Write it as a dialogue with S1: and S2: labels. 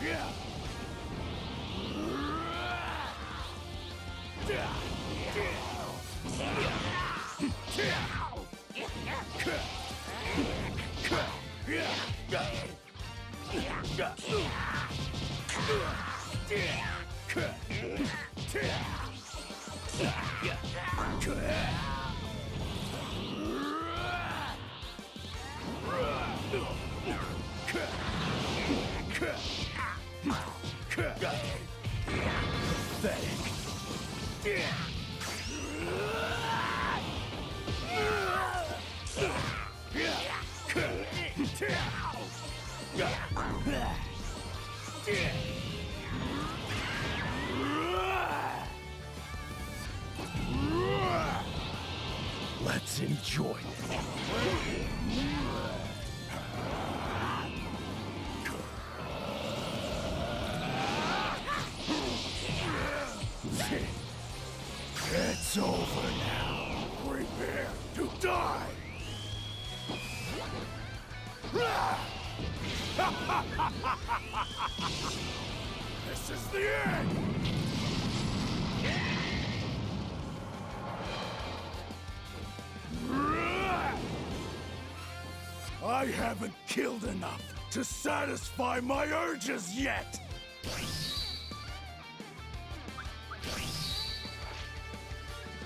S1: Let's enjoy it. It's over now. Prepare to die. This is the end. I haven't killed enough to satisfy my urges yet!